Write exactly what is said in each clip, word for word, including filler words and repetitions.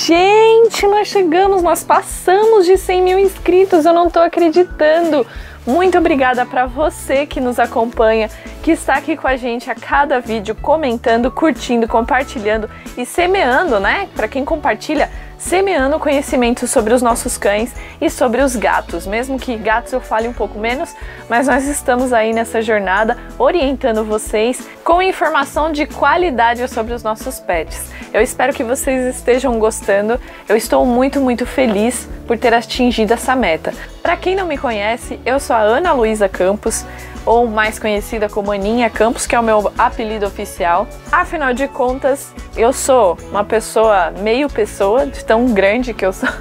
Gente, nós chegamos, nós passamos de cem mil inscritos, eu não tô acreditando. Muito obrigada para você que nos acompanha, que está aqui com a gente a cada vídeo, comentando, curtindo, compartilhando e semeando, né? Para quem compartilha, semeando conhecimento sobre os nossos cães e sobre os gatos. Mesmo que gatos eu fale um pouco menos, mas nós estamos aí nessa jornada orientando vocês com informação de qualidade sobre os nossos pets. Eu espero que vocês estejam gostando. Eu estou muito, muito feliz por ter atingido essa meta. Para quem não me conhece, eu sou a Ana Luísa Campos, ou mais conhecida como Aninha Campos, que é o meu apelido oficial. Afinal de contas, eu sou uma pessoa, meio pessoa, de tão grande que eu sou.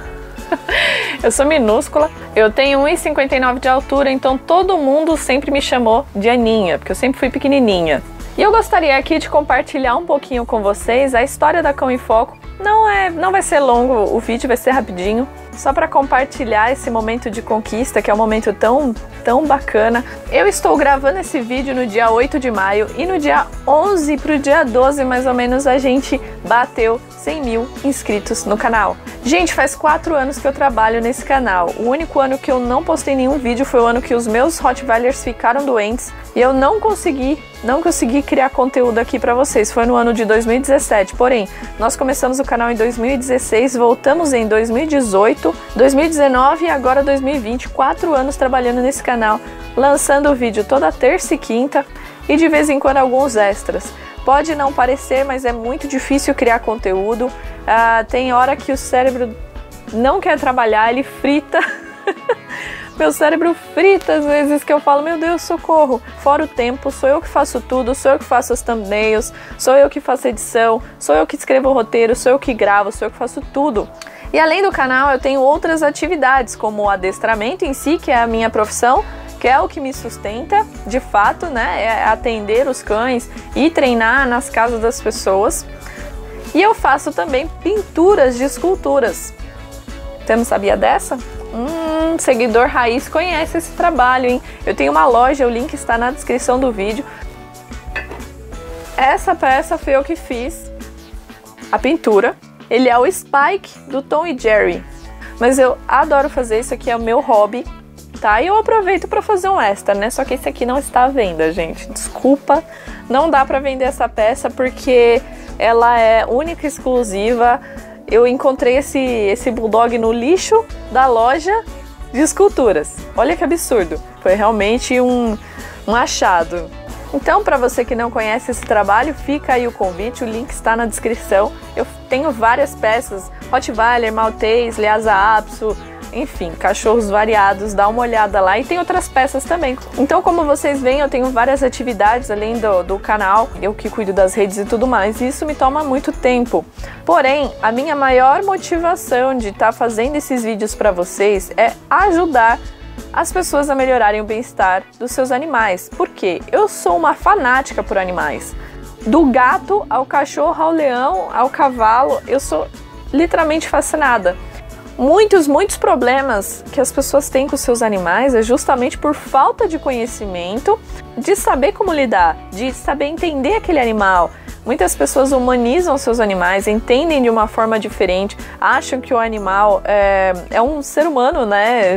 Eu sou minúscula, eu tenho um e cinquenta e nove de altura, então todo mundo sempre me chamou de Aninha, porque eu sempre fui pequenininha. E eu gostaria aqui de compartilhar um pouquinho com vocês a história da Cão em Foco. Não, é, não vai ser longo, o vídeo vai ser rapidinho, só para compartilhar esse momento de conquista, que é um momento tão, tão bacana. Eu estou gravando esse vídeo no dia oito de maio e no dia onze para o dia doze, mais ou menos, a gente bateu cem mil inscritos no canal. Gente, faz quatro anos que eu trabalho nesse canal. O único ano que eu não postei nenhum vídeo foi o ano que os meus Rottweilers ficaram doentes e eu não consegui, não consegui criar conteúdo aqui para vocês. Foi no ano de dois mil e dezessete, porém, nós começamos o canal em dois mil e dezesseis, voltamos em dois mil e dezoito, dois mil e dezenove e agora dois mil e vinte, quatro anos trabalhando nesse canal, lançando vídeo toda terça e quinta e de vez em quando alguns extras. Pode não parecer, mas é muito difícil criar conteúdo. Ah, tem hora que o cérebro não quer trabalhar, ele frita. Meu cérebro frita às vezes, que eu falo, meu Deus, socorro. Fora o tempo, sou eu que faço tudo, sou eu que faço as thumbnails, sou eu que faço edição, sou eu que escrevo o roteiro, sou eu que gravo, sou eu que faço tudo. E além do canal, eu tenho outras atividades, como o adestramento em si, que é a minha profissão, que é o que me sustenta, de fato, né, é atender os cães e treinar nas casas das pessoas. E eu faço também pinturas de esculturas. Você não sabia dessa? Hum, seguidor raiz conhece esse trabalho, hein? Eu tenho uma loja, o link está na descrição do vídeo. Essa peça foi eu que fiz, a pintura. Ele é o Spike do Tom e Jerry. Mas eu adoro fazer, isso aqui é o meu hobby. Tá, e eu aproveito para fazer um extra, né? Só que esse aqui não está à venda, gente. Desculpa, não dá para vender essa peça porque ela é única e exclusiva. Eu encontrei esse, esse bulldog no lixo da loja de esculturas. Olha que absurdo. Foi realmente um, um achado. Então, para você que não conhece esse trabalho, fica aí o convite, o link está na descrição. Eu tenho várias peças, Rottweiler, Maltês, Lhasa Apso, enfim, cachorros variados, dá uma olhada lá e tem outras peças também. Então, como vocês veem, eu tenho várias atividades além do, do canal, eu que cuido das redes e tudo mais, e isso me toma muito tempo. Porém, a minha maior motivação de estar tá fazendo esses vídeos para vocês é ajudar as pessoas a melhorarem o bem-estar dos seus animais. Por quê? Eu sou uma fanática por animais. Do gato ao cachorro, ao leão, ao cavalo, eu sou literalmente fascinada. Muitos, muitos problemas que as pessoas têm com seus animais é justamente por falta de conhecimento, de saber como lidar, de saber entender aquele animal. Muitas pessoas humanizam seus animais, entendem de uma forma diferente, acham que o animal é, é um ser humano, né?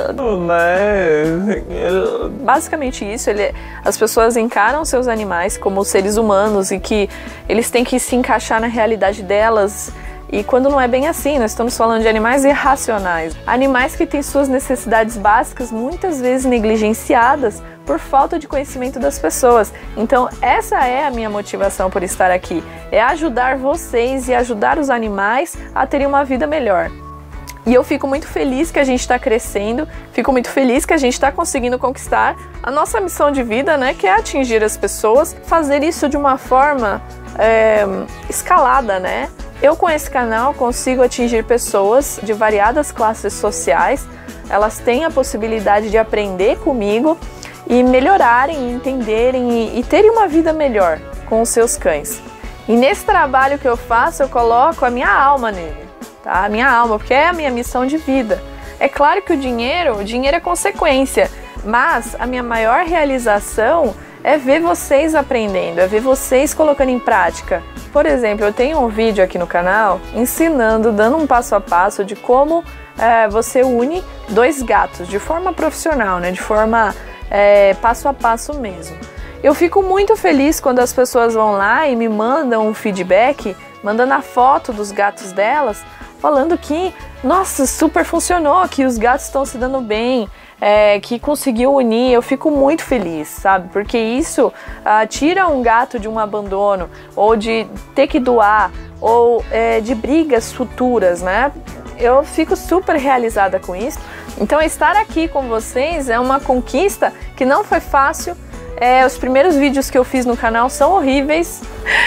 Basicamente isso, ele, as pessoas encaram seus animais como seres humanos e que eles têm que se encaixar na realidade delas. E quando não é bem assim, nós estamos falando de animais irracionais. Animais que têm suas necessidades básicas muitas vezes negligenciadas por falta de conhecimento das pessoas. Então essa é a minha motivação por estar aqui. É ajudar vocês e ajudar os animais a terem uma vida melhor. E eu fico muito feliz que a gente está crescendo, fico muito feliz que a gente está conseguindo conquistar a nossa missão de vida, né? Que é atingir as pessoas, fazer isso de uma forma é, escalada, né? Eu com esse canal consigo atingir pessoas de variadas classes sociais, elas têm a possibilidade de aprender comigo e melhorarem, entenderem e, e terem uma vida melhor com os seus cães. E nesse trabalho que eu faço, eu coloco a minha alma nele, tá? A minha alma, porque é a minha missão de vida. É claro que o dinheiro, o dinheiro é consequência, mas a minha maior realização é ver vocês aprendendo, é ver vocês colocando em prática. Por exemplo, eu tenho um vídeo aqui no canal ensinando, dando um passo a passo de como é, você une dois gatos de forma profissional, né? De forma é, passo a passo mesmo. Eu fico muito feliz quando as pessoas vão lá e me mandam um feedback, mandando a foto dos gatos delas, falando que, nossa, super funcionou, que os gatos estão se dando bem, é, que conseguiu unir. Eu fico muito feliz, sabe? Porque isso ah, tira um gato de um abandono, ou de ter que doar, ou é, de brigas futuras, né? Eu fico super realizada com isso. Então estar aqui com vocês é uma conquista que não foi fácil. É, os primeiros vídeos que eu fiz no canal são horríveis.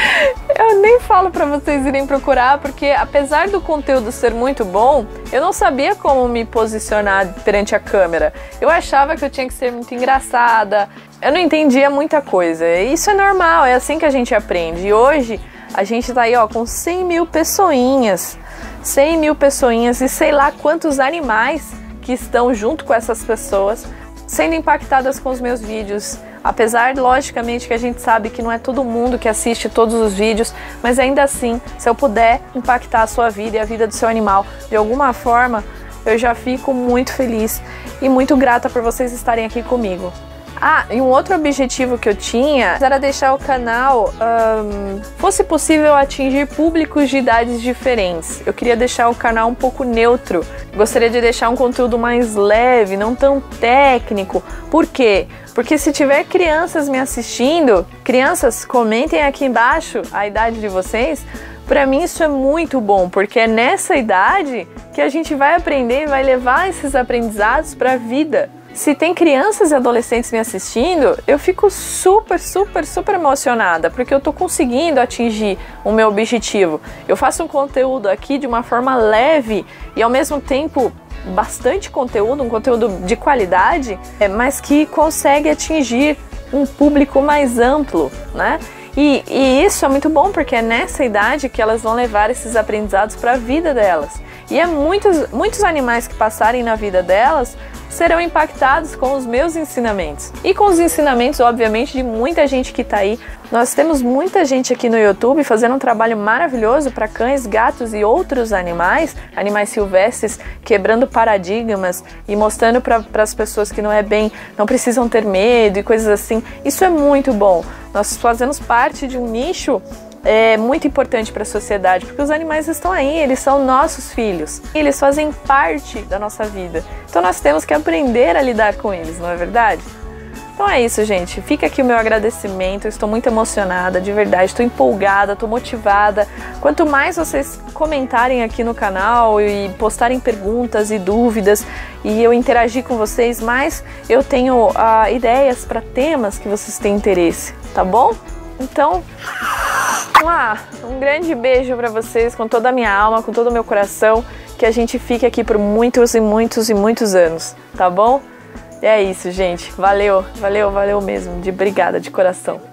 Eu nem falo pra vocês irem procurar, porque apesar do conteúdo ser muito bom, eu não sabia como me posicionar perante a câmera. Eu achava que eu tinha que ser muito engraçada, eu não entendia muita coisa. Isso é normal, é assim que a gente aprende. E hoje a gente tá aí, ó, com cem mil pessoinhas. cem mil pessoinhas e sei lá quantos animais que estão junto com essas pessoas sendo impactadas com os meus vídeos. Apesar, logicamente, que a gente sabe que não é todo mundo que assiste todos os vídeos, mas ainda assim, se eu puder impactar a sua vida e a vida do seu animal de alguma forma, eu já fico muito feliz e muito grata por vocês estarem aqui comigo. Ah, e um outro objetivo que eu tinha era deixar o canal, um, fosse possível atingir públicos de idades diferentes. Eu queria deixar o canal um pouco neutro. Gostaria de deixar um conteúdo mais leve, não tão técnico. Por quê? Porque se tiver crianças me assistindo, crianças, comentem aqui embaixo a idade de vocês. Para mim isso é muito bom, porque é nessa idade que a gente vai aprender e vai levar esses aprendizados para a vida. Se tem crianças e adolescentes me assistindo, eu fico super, super, super emocionada, porque eu tô conseguindo atingir o meu objetivo. Eu faço um conteúdo aqui de uma forma leve e ao mesmo tempo bastante conteúdo, um conteúdo de qualidade, mas que consegue atingir um público mais amplo, né? E, e isso é muito bom, porque é nessa idade que elas vão levar esses aprendizados para a vida delas. E é muitos, muitos animais que passarem na vida delas serão impactados com os meus ensinamentos. E com os ensinamentos, obviamente, de muita gente que está aí. Nós temos muita gente aqui no YouTube fazendo um trabalho maravilhoso para cães, gatos e outros animais, animais silvestres, quebrando paradigmas e mostrando para as pessoas que não é bem, não precisam ter medo e coisas assim. Isso é muito bom. Nós fazemos parte de um nicho é muito importante para a sociedade, porque os animais estão aí, eles são nossos filhos, eles fazem parte da nossa vida, então nós temos que aprender a lidar com eles, não é verdade? Então é isso, gente, fica aqui o meu agradecimento, eu estou muito emocionada, de verdade, estou empolgada, estou motivada. Quanto mais vocês comentarem aqui no canal e postarem perguntas e dúvidas e eu interagir com vocês, mais eu tenho uh, ideias para temas que vocês têm interesse, tá bom? Então, um grande beijo para vocês com toda a minha alma, com todo o meu coração, que a gente fique aqui por muitos e muitos e muitos anos, tá bom? É isso, gente. Valeu, valeu, valeu mesmo. De obrigada, de coração.